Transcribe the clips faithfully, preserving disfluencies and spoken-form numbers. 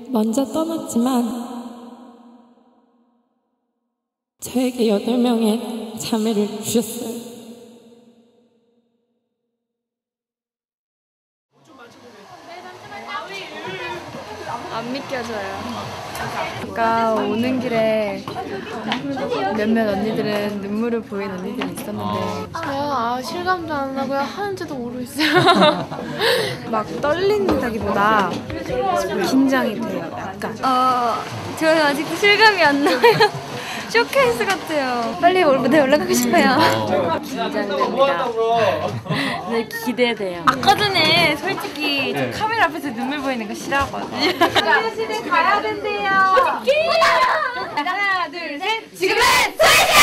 먼저 떠났지만 저에게 여덟 명의 자매를 주셨어요. 안 믿겨져요. 아까 오는 길에 몇몇 언니들은 눈물을 보인 언니들이 있었는데 저요? 아, 실감도 안 나고요. 하는지도 모르겠어요. 막 떨린다기보다 긴장이 돼요. 약간. 어, 저는 아직도 실감이 안 나요. 쇼케이스 같아요. 빨리 무대 올라가고 싶어요. 긴장됩니다. 네, 기대돼요. 아까 전에 솔직히 저 카메라 앞에서 눈물 보이는 거 싫어하거든요. 소녀시대 가야 된대요. 하나, 둘, 셋. 지금은 소녀시대!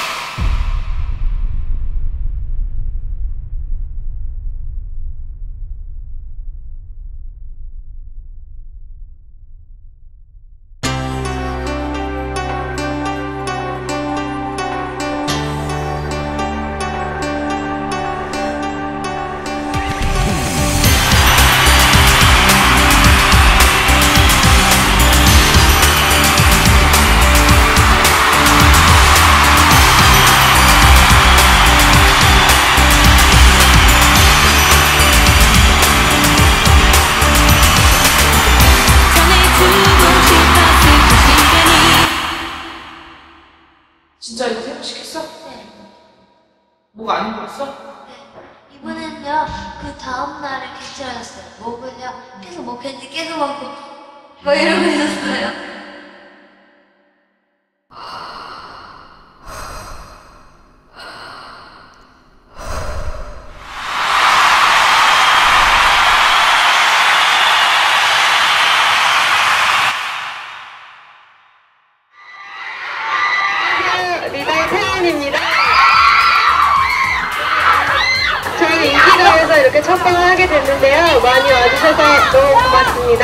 진짜 이거 새로 시켰어? 네. 뭐가 안 힘들었어? 네. 이번엔요, 그 다음날에 괜찮았어요. 목을요, 계속 먹혔는지 계속 먹고, 뭐 이러고 있었어요. 리더의 태연입니다. 저희는 인기가요에서 이렇게 첫 방을 하게 됐는데요. 많이 와주셔서 너무 고맙습니다.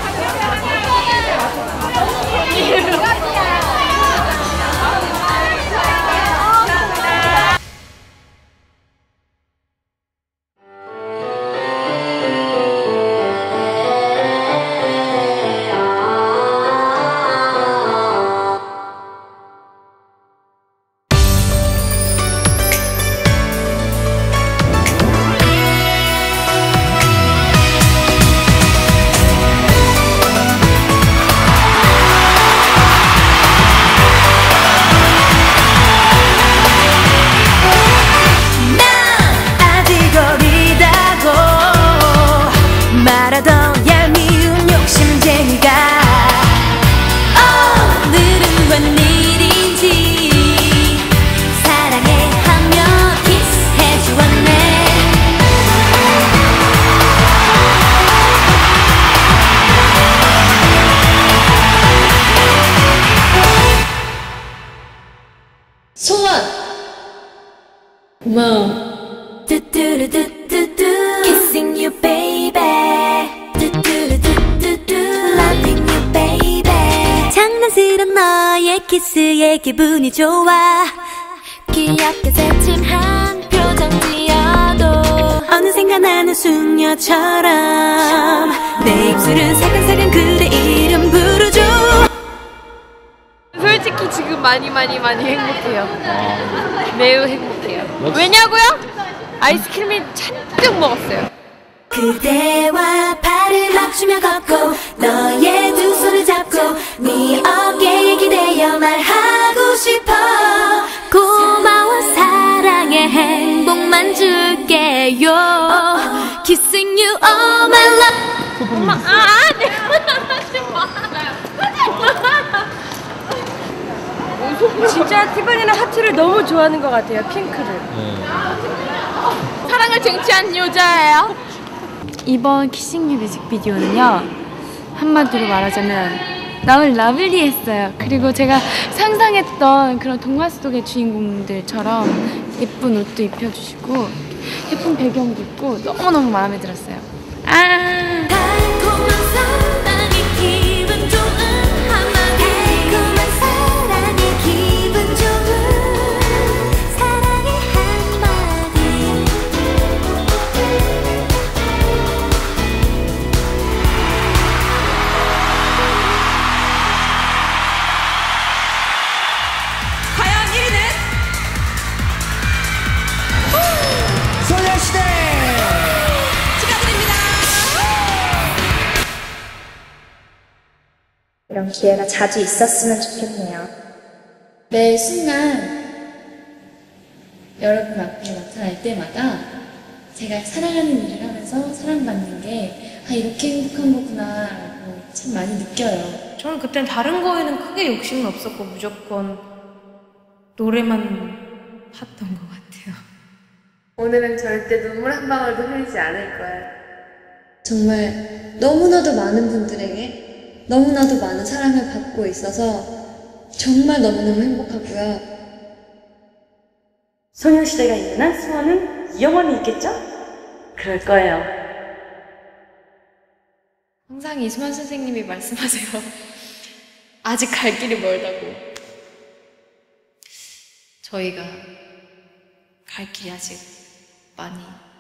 고마워. 뚜뚜루뚜뚜뚜 Kissing you baby 뚜뚜루뚜뚜뚜 Loving you baby 장난스런 너의 키스에 기분이 좋아 귀엽게 새침한 표정 지어도 어느샌가 나는 숙녀처럼 내 입술은 사근사근 그대 이름 부르죠. 솔직히 지금 많이 많이 많이 행복해요. 매우 행복해요. 왜냐고요? 아이스크림이 잔뜩 먹었어요. 그대와 발을 맞추며 걷고 너의 두 손을 잡고 네 어깨에 기대어 말하고 싶어. 고마워 사랑해 행복만 줄게요. Kissing you all my love. 엄마 아 내가 하지 마. 진짜 티파니는 하트를 너무 좋아하는 것 같아요. 핑크를. 네. 사랑을 쟁취한 여자예요. 이번 키싱 유 뮤직비디오는요, 한마디로 말하자면 너무 러블리했어요. 그리고 제가 상상했던 그런 동화 속의 주인공들처럼 예쁜 옷도 입혀주시고 예쁜 배경도 있고 너무너무 마음에 들었어요. 아 이런 기회가 자주 있었으면 좋겠네요. 매 순간 여러분 앞에 나타날 때마다 제가 사랑하는 일을 하면서 사랑받는 게 아, 이렇게 행복한 거구나 라고 참 많이 느껴요. 저는 그땐 다른 거에는 크게 욕심은 없었고 무조건 노래만 팠던 것 같아요. 오늘은 절대 눈물 한 방울도 흘리지 않을 거예요. 정말 너무나도 많은 분들에게 너무나도 많은 사랑을 받고 있어서 정말 너무너무 행복하고요. 소녀시대가 있는 한 수원은 영원히 있겠죠? 그럴 거예요. 항상 이수만 선생님이 말씀하세요. 아직 갈 길이 멀다고. 저희가 갈 길이 아직 많이